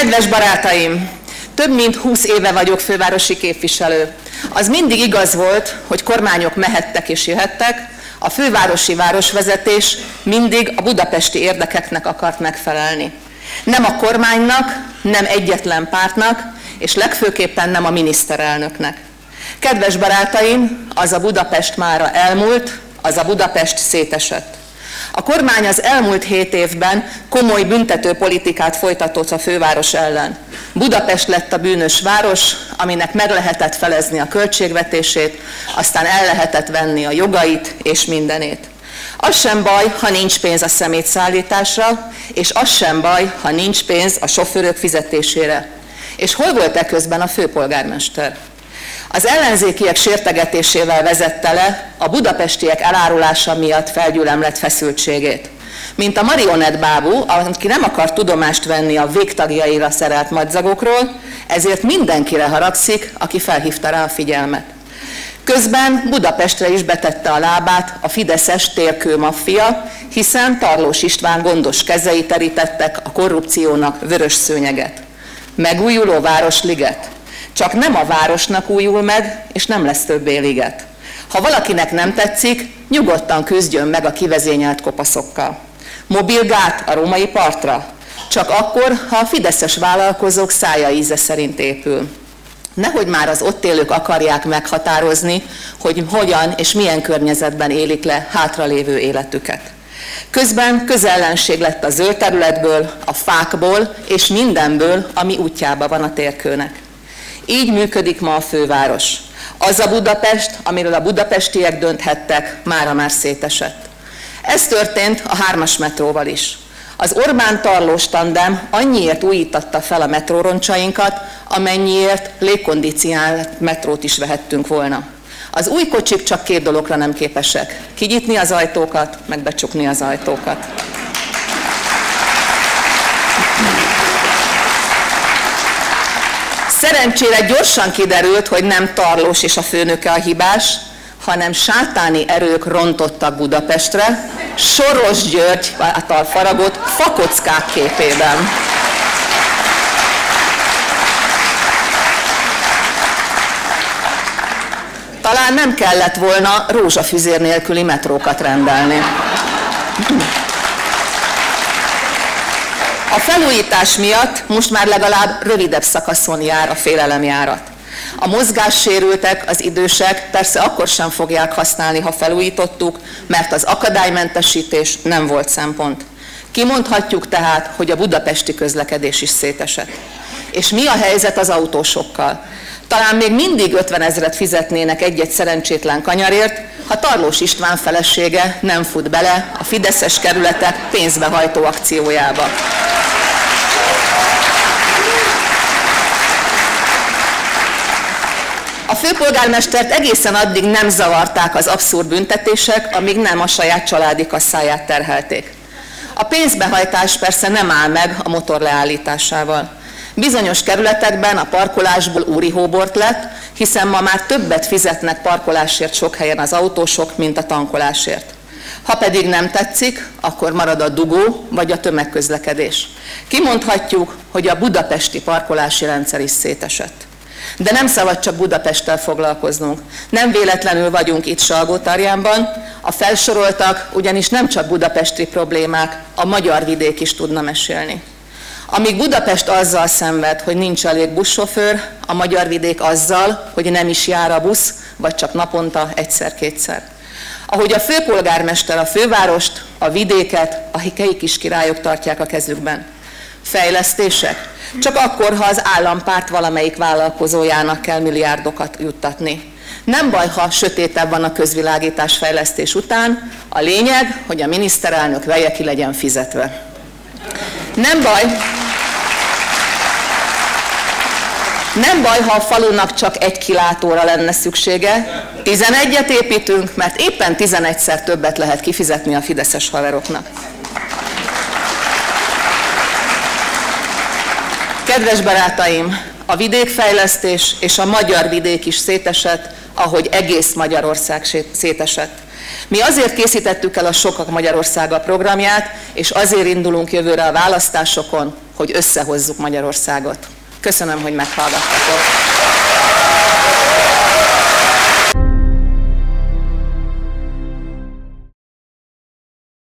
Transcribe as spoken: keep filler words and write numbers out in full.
Kedves barátaim, több mint húsz éve vagyok fővárosi képviselő. Az mindig igaz volt, hogy kormányok mehettek és jöhettek, a fővárosi városvezetés mindig a budapesti érdekeknek akart megfelelni. Nem a kormánynak, nem egyetlen pártnak, és legfőképpen nem a miniszterelnöknek. Kedves barátaim, az a Budapest mára elmúlt, az a Budapest szétesett. A kormány az elmúlt hét évben komoly büntető politikát folytatott a főváros ellen. Budapest lett a bűnös város, aminek meg lehetett felezni a költségvetését, aztán el lehetett venni a jogait és mindenét. Az sem baj, ha nincs pénz a szemétszállításra, és az sem baj, ha nincs pénz a sofőrök fizetésére. És hol volt eközben a főpolgármester? Az ellenzékiek sértegetésével vezette le a budapestiek elárulása miatt felgyülemlett feszültségét. Mint a marionett bábú, aki nem akar tudomást venni a végtagjaira szerelt madzagokról, ezért mindenkire haragszik, aki felhívta rá a figyelmet. Közben Budapestre is betette a lábát a fideszes térkőmaffia, hiszen Tarlós István gondos kezei terítettek a korrupciónak vörös szőnyeget. Megújuló városliget. Csak nem a városnak újul meg, és nem lesz többé liget. Ha valakinek nem tetszik, nyugodtan küzdjön meg a kivezényelt kopaszokkal. Mobilgát a római partra? Csak akkor, ha a fideszes vállalkozók szája íze szerint épül. Nehogy már az ott élők akarják meghatározni, hogy hogyan és milyen környezetben élik le hátralévő életüket. Közben közellenség lett a zöld területből, a fákból és mindenből, ami útjába van a térkőnek. Így működik ma a főváros. Az a Budapest, amiről a budapestiek dönthettek, mára már szétesett. Ez történt a hármas metróval is. Az Orbán-Tarlós tandem annyiért újítatta fel a metróroncsainkat, amennyiért légkondicionált metrót is vehettünk volna. Az új kocsik csak két dologra nem képesek. Kinyitni az ajtókat, meg becsukni az ajtókat. Szerencsére gyorsan kiderült, hogy nem Tarlós és a főnöke a hibás, hanem sátáni erők rontottak Budapestre, Soros György által faragott fakockák képében. Talán nem kellett volna rózsafüzér nélküli metrókat rendelni. A felújítás miatt most már legalább rövidebb szakaszon jár a félelemjárat. A mozgássérültek, az idősek persze akkor sem fogják használni, ha felújítottuk, mert az akadálymentesítés nem volt szempont. Kimondhatjuk tehát, hogy a budapesti közlekedés is szétesett. És mi a helyzet az autósokkal? Talán még mindig ötvenezret fizetnének egy-egy szerencsétlen kanyarért, ha Tarlós István felesége nem fut bele a fideszes kerületek pénzbehajtó akciójába. A főpolgármestert egészen addig nem zavarták az abszurd büntetések, amíg nem a saját családi kasszáját terhelték. A pénzbehajtás persze nem áll meg a motor leállításával. Bizonyos kerületekben a parkolásból úri hóbort lett, hiszen ma már többet fizetnek parkolásért sok helyen az autósok, mint a tankolásért. Ha pedig nem tetszik, akkor marad a dugó vagy a tömegközlekedés. Kimondhatjuk, hogy a budapesti parkolási rendszer is szétesett. De nem szabad csak Budapesttel foglalkoznunk. Nem véletlenül vagyunk itt Salgótarjánban, a felsoroltak ugyanis nem csak budapesti problémák, a magyar vidék is tudna mesélni. Amíg Budapest azzal szenved, hogy nincs elég buszsofőr, a magyar vidék azzal, hogy nem is jár a busz, vagy csak naponta egyszer-kétszer. Ahogy a főpolgármester a fővárost, a vidéket, a helyi kiskirályok tartják a kezükben. Fejlesztések? Csak akkor, ha az állampárt valamelyik vállalkozójának kell milliárdokat juttatni. Nem baj, ha sötétebb van a közvilágítás fejlesztés után, a lényeg, hogy a miniszterelnök veje ki legyen fizetve. Nem baj, nem baj, ha a falunak csak egy kilátóra lenne szüksége, tizenegyet építünk, mert éppen tizenegyszer többet lehet kifizetni a fideszes haveroknak. Kedves barátaim, a vidékfejlesztés és a magyar vidék is szétesett, ahogy egész Magyarország szétesett. Mi azért készítettük el a Sokak Magyarországa programját, és azért indulunk jövőre a választásokon, hogy összehozzuk Magyarországot. Köszönöm, hogy meghallgattatok.